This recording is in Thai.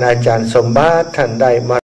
อาจารย์สมบัติท่านได้มา